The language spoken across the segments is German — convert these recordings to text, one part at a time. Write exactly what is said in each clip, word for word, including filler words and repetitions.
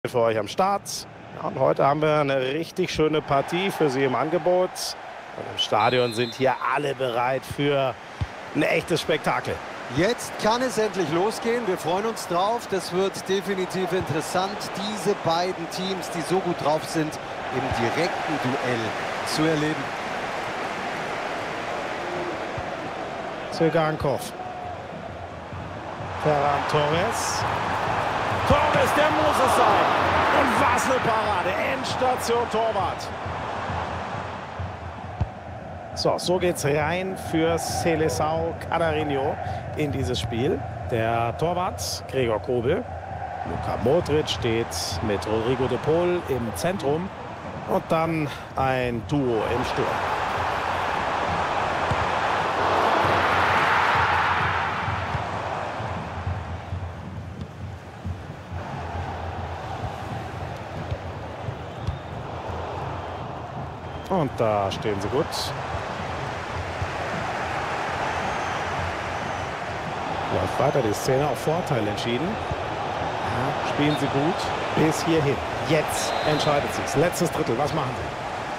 Für euch am Start. Ja, und heute haben wir eine richtig schöne Partie für Sie im Angebot. Und im Stadion sind hier alle bereit für ein echtes Spektakel. Jetzt kann es endlich losgehen. Wir freuen uns drauf. Das wird definitiv interessant, diese beiden Teams, die so gut drauf sind, im direkten Duell zu erleben. Zögankov. Ferran Torres. Torres, der muss es sein. Und was eine Parade. Endstation Torwart. So, so geht's rein für Seleção Cadarinho in dieses Spiel. Der Torwart Gregor Kobel. Luka Modric steht mit Rodrigo de Paul im Zentrum. Und dann ein Duo im Sturm. Und da stehen sie gut. Läuft weiter, die Szene auf Vorteil entschieden. Ja, spielen sie gut bis hierhin. Jetzt entscheidet sich's. Letztes Drittel, was machen sie?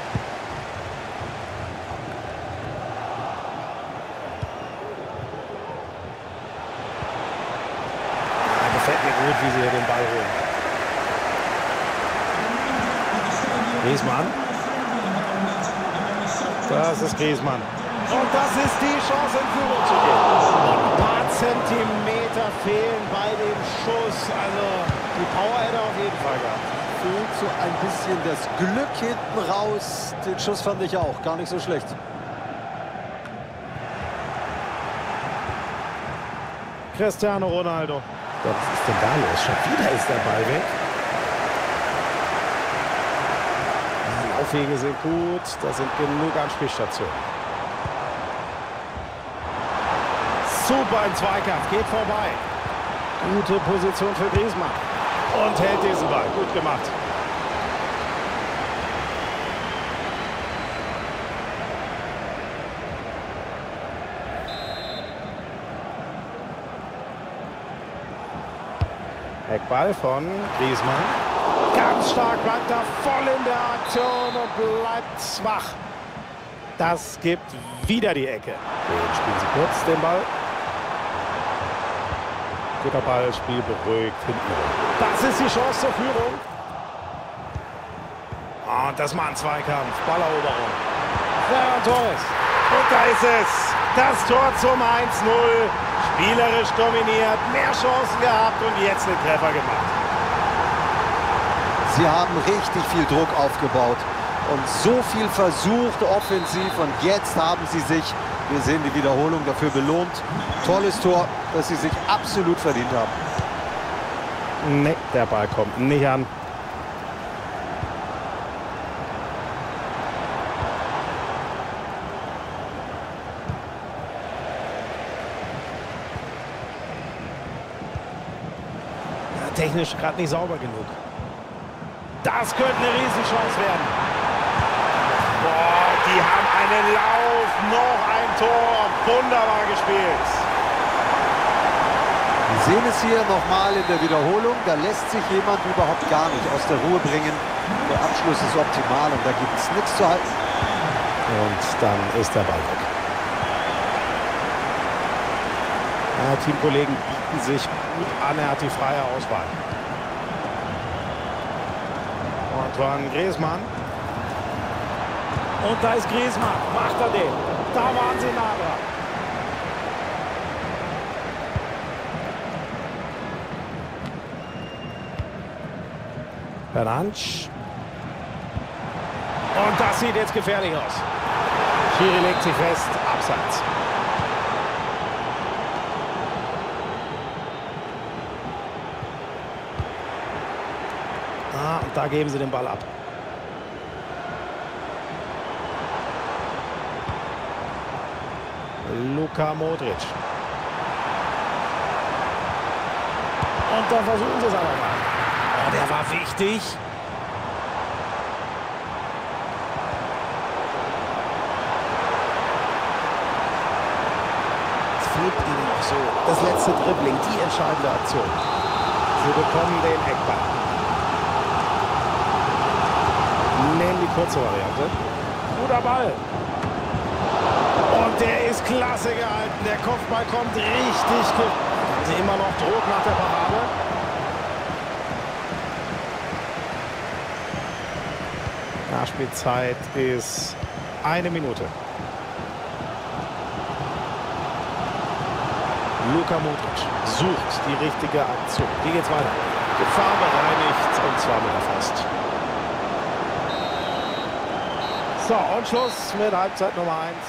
Ja, gefällt mir gut, wie sie hier den Ball holen. Griezmann. Das ist Griezmann. Und das ist die Chance, in Führung zu gehen. Ein paar Zentimeter fehlen bei dem Schuss. Also die Power hätte er auf jeden Fall gehabt. Fehlt so ein bisschen das Glück hinten raus. Den Schuss fand ich auch gar nicht so schlecht. Cristiano Ronaldo. Ja, was ist denn da los? Schon wieder ist der Ball weg. Die Laufwege sind gut. Da sind genug Anspielstationen. Super im Zweikampf. Geht vorbei. Gute Position für Griezmann. Und hält diesen Ball. Gut gemacht. Eckball von Griezmann. Ganz stark, bleibt da voll in der Aktion und bleibt schwach. Das gibt wieder die Ecke. Den spielen sie kurz, den Ball. Guter Ball, Spiel beruhigt, hinten. Das ist die Chance zur Führung. Und das mal ein Zweikampf, Balleroberung. Ferran Torres. Und da ist es. Das Tor zum eins null. Spielerisch dominiert, mehr Chancen gehabt und jetzt den Treffer gemacht. Sie haben richtig viel Druck aufgebaut und so viel versucht offensiv und jetzt haben sie sich, wir sehen die Wiederholung, dafür belohnt. Tolles Tor, das sie sich absolut verdient haben. Nee, der Ball kommt nicht an. Ja, technisch gerade nicht sauber genug. Das könnte eine Riesenchance werden. Boah, die haben einen Lauf, noch ein Tor. Wunderbar gespielt. Wir sehen es hier nochmal in der Wiederholung. Da lässt sich jemand überhaupt gar nicht aus der Ruhe bringen. Der Abschluss ist optimal und da gibt es nichts zu halten. Und dann ist der Ball weg. Ja, Teamkollegen bieten sich gut an. Er hat die freie Auswahl. Antoine Griezmann. Und da ist Griezmann. Macht er den. Da waren sie nah dran. Bernansch. Und das sieht jetzt gefährlich aus. Schiri legt sich fest. Abseits. Ah, und da geben sie den Ball ab. Luka Modric. Und da versuchen sie es aber mal. Oh, der war wichtig. Es fehlt ihnen noch so das letzte Dribbling, die entscheidende Aktion. Sie bekommen den Eckball. kurze Variante. Guter Ball. Und der ist klasse gehalten. Der Kopfball kommt richtig gut. Also immer noch Druck nach der Parade. Nachspielzeit ist eine Minute. Luka Modric sucht die richtige Aktion. Wie geht's weiter? Gefahr bereinigt und zwar mit der Faust. So, und Schluss mit Halbzeit Nummer eins.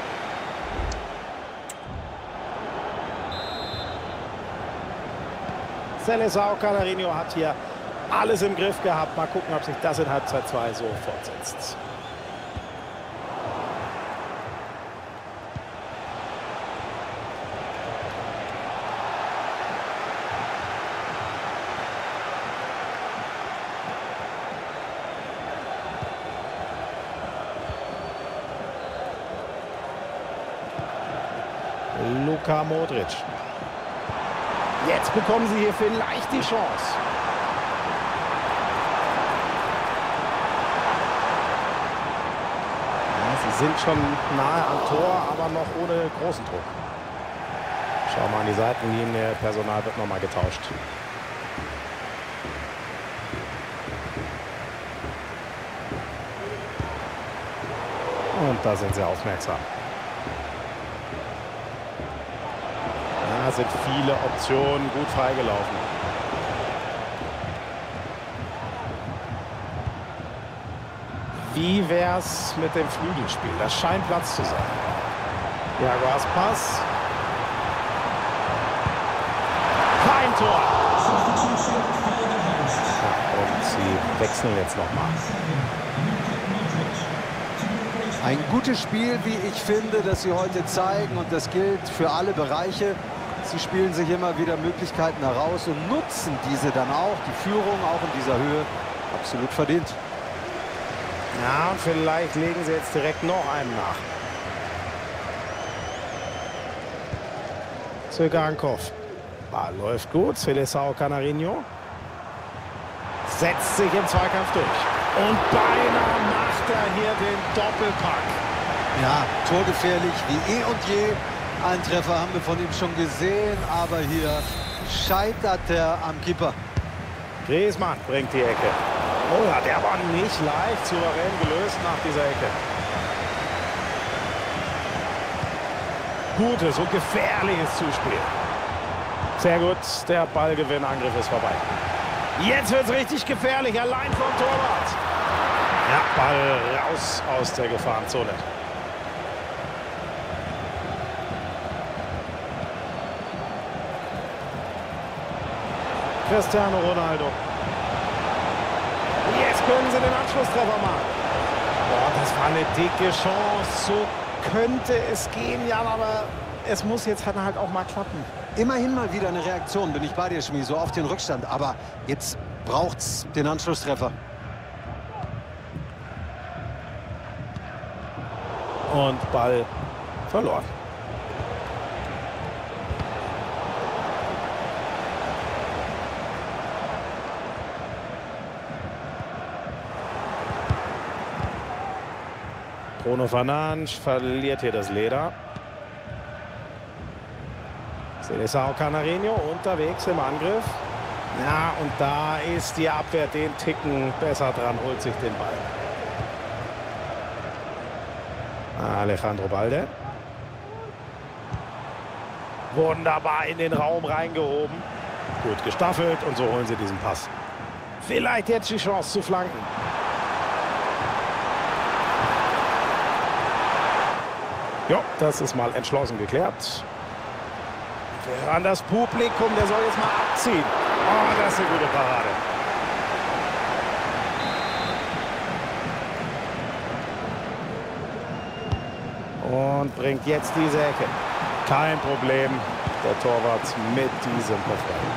Seleção Canarinho hat hier alles im Griff gehabt. Mal gucken, ob sich das in Halbzeit zwei so fortsetzt. Luka Modric. Jetzt bekommen sie hier vielleicht die Chance. Ja, sie sind schon nahe am Tor, aber noch ohne großen Druck. Schau mal an die Seitenlinie. Personal wird nochmal getauscht. Und da sind sie aufmerksam. Da sind viele Optionen gut freigelaufen. Wie wär's mit dem Flügelspiel? Das scheint Platz zu sein. Jaguars Pass. Kein Tor. Ja, und sie wechseln jetzt nochmal. Ein gutes Spiel, wie ich finde, das sie heute zeigen. Und das gilt für alle Bereiche. Sie spielen sich immer wieder Möglichkeiten heraus und nutzen diese dann auch. Die Führung auch in dieser Höhe absolut verdient. Ja, und vielleicht legen sie jetzt direkt noch einen nach. Zögankov. Ball läuft gut. Seleção Canarinho setzt sich im Zweikampf durch. Und beinahe macht er hier den Doppelpack. Ja, torgefährlich wie eh und je. Einen Treffer haben wir von ihm schon gesehen, aber hier scheitert er am Keeper. Griezmann bringt die Ecke. Oh ja, der war nicht leicht souverän gelöst nach dieser Ecke. Gutes und gefährliches Zuspiel. Sehr gut, der Ballgewinn, Angriff ist vorbei. Jetzt wird es richtig gefährlich, allein vom Torwart. Ja, Ball raus aus der Gefahrenzone. Cristiano Ronaldo. Jetzt können sie den Anschlusstreffer machen. Boah, das war eine dicke Chance. So könnte es gehen, ja, aber es muss jetzt halt auch mal klappen. Immerhin mal wieder eine Reaktion, bin ich bei dir, Schmi, so auf den Rückstand. Aber jetzt braucht's den Anschlusstreffer. Und Ball verloren. Bruno Fernandes verliert hier das Leder. Seleção Canarinho unterwegs im Angriff. Ja, und da ist die Abwehr den Ticken besser dran, holt sich den Ball. Alejandro Balde. Wunderbar in den Raum reingehoben. Gut gestaffelt und so holen sie diesen Pass. Vielleicht jetzt die Chance zu flanken. Ja, das ist mal entschlossen geklärt. An das Publikum, der soll jetzt mal abziehen. Oh, das ist eine gute Parade. Und bringt jetzt diese Ecke. Kein Problem, der Torwart mit diesem Kopfball.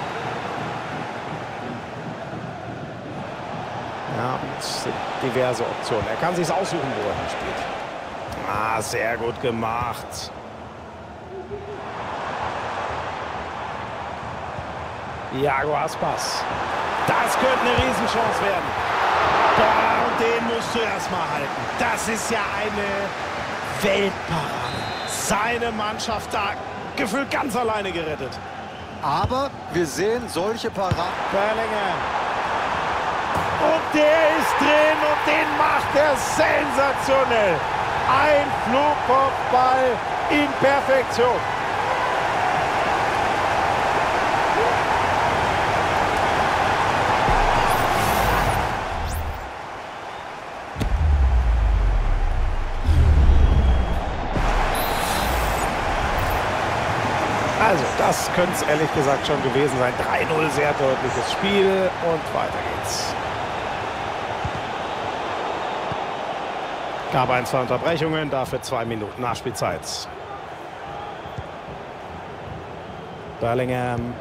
Ja, es sind diverse Optionen. Er kann sich aussuchen, wo er spielt. Ah, sehr gut gemacht. Jaguars Pass. Das könnte eine Riesenchance werden. Boah, und den musst du erstmal halten. Das ist ja eine Weltparade. Seine Mannschaft da gefühlt ganz alleine gerettet. Aber wir sehen solche Paraden. Bellingham. Und der ist drin und den macht er sensationell. Ein Flugkopfball in Perfektion. Also, das könnte es ehrlich gesagt schon gewesen sein. drei null, sehr deutliches Spiel und weiter geht's. Gab ein, zwei Unterbrechungen, dafür zwei Minuten Nachspielzeit. Bellingham.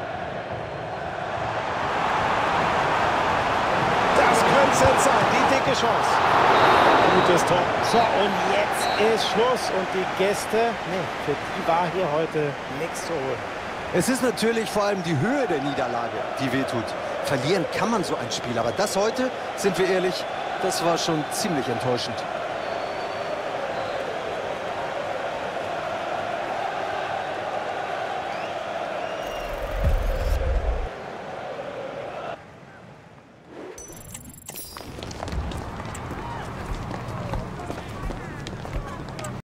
Das könnte es jetzt sein, die dicke Chance. Gutes Tor. So, und jetzt ist Schluss. Und die Gäste, nee, für die war hier heute nichts zu holen. Es ist natürlich vor allem die Höhe der Niederlage, die wehtut. Verlieren kann man so ein Spiel, aber das heute, sind wir ehrlich, das war schon ziemlich enttäuschend.